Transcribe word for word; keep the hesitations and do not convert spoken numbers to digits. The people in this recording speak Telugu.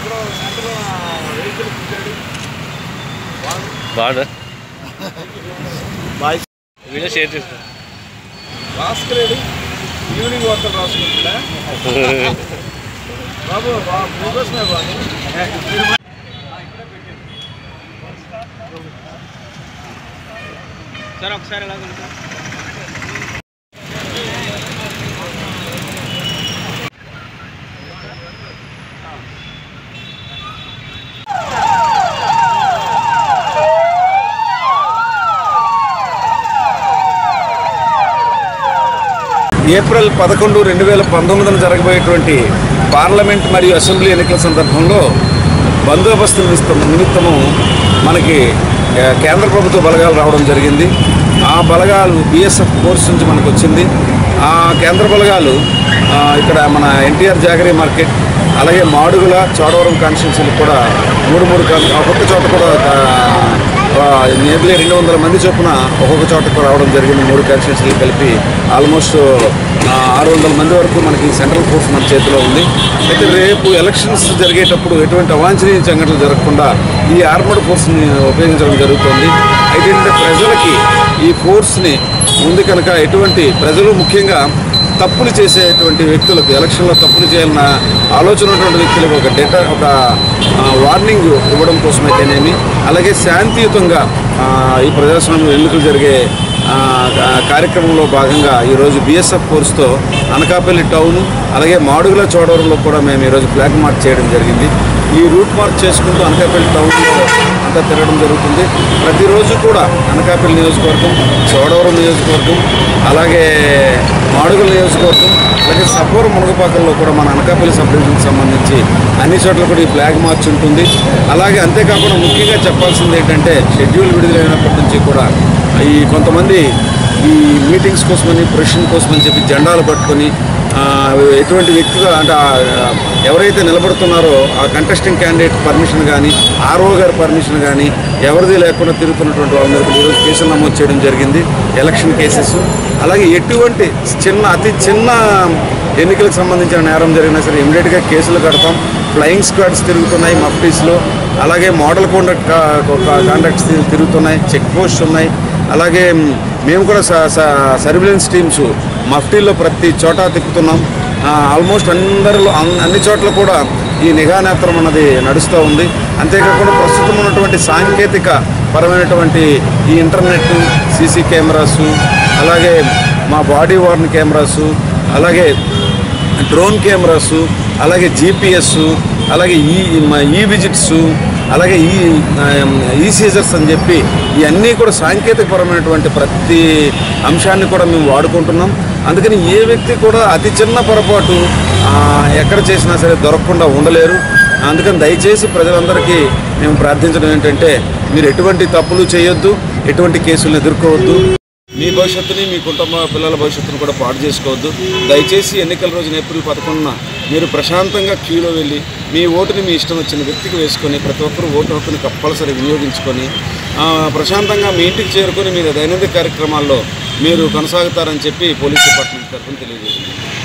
బాగా వీడియో షేర్ చేస్తా రాసుకునేది ఈవినింగ్ వార్తలు రాసుకుంటా బాబు మీకోసమే బాబు సార్ ఒకసారి ఎలా ఉంటారు ఏప్రిల్ పదకొండు రెండు వేల పంతొమ్మిదిన జరగబోయేటువంటి పార్లమెంట్ మరియు అసెంబ్లీ ఎన్నికల సందర్భంలో బందోబస్తు నిమిత్తము మనకి కేంద్ర ప్రభుత్వ బలగాలు రావడం జరిగింది. ఆ బలగాలు బిఎస్ఎఫ్ ఫోర్స్ నుంచి మనకు వచ్చింది. ఆ కేంద్ర బలగాలు ఇక్కడ మన ఎన్టీఆర్ జాగరీ మార్కెట్ అలాగే మాడుగుల చోడవరం కాన్స్టిట్యున్సీలు కూడా మూడు మూడు ఒక్కొక్క చోట కూడా నియర్లీ రెండు వందల మంది చొప్పున ఒక్కొక్క చోటకు రావడం జరిగింది. మూడు కాన్స్టిట్యున్సీలు కలిపి ఆల్మోస్ట్ ఆరు వందల మంది వరకు మనకి సెంట్రల్ ఫోర్స్ మన చేతిలో ఉంది. అయితే రేపు ఎలక్షన్స్ జరిగేటప్పుడు ఎటువంటి అవాంఛనీయ సంఘటనలు జరగకుండా ఈ ఆర్మర్డ్ ఫోర్స్ని ఉపయోగించడం జరుగుతుంది. అయితే ఏంటంటే ప్రజలకి ఈ ఫోర్స్ని ఉంది కనుక ఎటువంటి ప్రజలు ముఖ్యంగా తప్పులు చేసేటువంటి వ్యక్తులకు ఎలక్షన్లో తప్పులు చేయాలన్న ఆలోచన ఉన్నటువంటి వ్యక్తులకు ఒక డేటా ఒక వార్నింగ్ ఇవ్వడం కోసమైతేనేమి అలాగే శాంతియుతంగా ఈ ప్రజాస్వామ్యం ఎన్నికలు జరిగే కార్యక్రమంలో భాగంగా ఈరోజు బిఎస్ఎఫ్ ఫోర్స్తో అనకాపల్లి టౌన్ అలాగే మాడుగుల చోడవరంలో కూడా మేము ఈరోజు ఫ్లాగ్ మార్చ్ చేయడం జరిగింది. ఈ రూట్ మార్చ్ చేసుకుంటూ అనకాపల్లి టౌన్లో అంతా తిరగడం జరుగుతుంది. ప్రతిరోజు కూడా అనకాపల్లి నియోజకవర్గం, చోడవరం నియోజకవర్గం, అలాగే మాడుగుల నియోజకవర్గం, అలాగే సబ్బవరం మునగపాకల్లో కూడా మన అనకాపల్లి సబ్ డివిజన్కి సంబంధించి అన్ని చోట్ల కూడా ఈ ఫ్లాగ్ మార్చ్ ఉంటుంది. అలాగే అంతేకాకుండా ముఖ్యంగా చెప్పాల్సింది ఏంటంటే షెడ్యూల్ విడుదలైనప్పటి నుంచి కూడా ఈ కొంతమంది ఈ మీటింగ్స్ కోసమని ప్రెషన్ కోసమని చెప్పి జెండాలు పట్టుకొని ఎటువంటి వ్యక్తిగా అంటే ఎవరైతే నిలబడుతున్నారో ఆ కంటెస్టింగ్ క్యాండిడేట్ పర్మిషన్ కానీ ఆర్ఓ గారి పర్మిషన్ కానీ ఎవరిది లేకుండా తిరుగుతున్నటువంటి వాళ్ళ మీద ఈరోజు కేసులు నమోదు చేయడం జరిగింది. ఎలక్షన్ కేసెస్ అలాగే ఎటువంటి చిన్న అతి చిన్న ఎన్నికలకు సంబంధించిన నేరం జరిగినా సరే ఇమీడియట్గా కేసులు కడతాం. ఫ్లయింగ్ స్క్వాడ్స్ తిరుగుతున్నాయి మఫ్టీస్లో, అలాగే మోడల్ కాండక్ట్ కాండక్ట్స్ తిరుగుతున్నాయి, చెక్ పోస్ట్స్ ఉన్నాయి. అలాగే మేము కూడా సర్విలెన్స్ టీమ్స్ మఫ్టీల్లో ప్రతి చోట తిప్పుతున్నాం. ఆల్మోస్ట్ అందరిలో అన్ని చోట్ల కూడా ఈ నిఘా నేత్రం అన్నది నడుస్తూ ఉంది. అంతేకాకుండా ప్రస్తుతం ఉన్నటువంటి సాంకేతిక పరమైనటువంటి ఈ ఇంటర్నెట్, సీసీ కెమెరాసు, అలాగే మా బాడీ వార్న్ కెమెరాసు, అలాగే డ్రోన్ కెమెరాసు, అలాగే జీపీఎస్, అలాగే ఈ ఈ విజిట్స్, అలాగే ఈ ఈ సీజర్స్ అని చెప్పి ఇవన్నీ కూడా సాంకేతికపరమైనటువంటి ప్రతి అంశాన్ని కూడా మేము వాడుకుంటున్నాం. అందుకని ఏ వ్యక్తి కూడా అతి చిన్న పొరపాటు ఎక్కడ చేసినా సరే దొరకకుండా ఉండలేరు. అందుకని దయచేసి ప్రజలందరికీ మేము ప్రార్థించడం ఏంటంటే మీరు ఎటువంటి తప్పులు చేయొద్దు, ఎటువంటి కేసులను ఎదుర్కోవద్దు, మీ భవిష్యత్తుని మీ కుటుంబ పిల్లల భవిష్యత్తును కూడా పాడు చేసుకోవద్దు. దయచేసి ఎన్నికల రోజున ఏప్రిల్ పదకొండున మీరు ప్రశాంతంగా క్యూలో వెళ్ళి మీ ఓటుని మీ ఇష్టం వచ్చిన వ్యక్తికి వేసుకొని ప్రతి ఒక్కరూ ఓటు హక్కుని కంపల్సరీ వినియోగించుకొని ప్రశాంతంగా మీ ఇంటికి చేరుకొని మీ దైనందిక కార్యక్రమాల్లో మీరు కొనసాగుతారని చెప్పి పోలీస్ డిపార్ట్మెంట్ తరఫున తెలియజేసింది.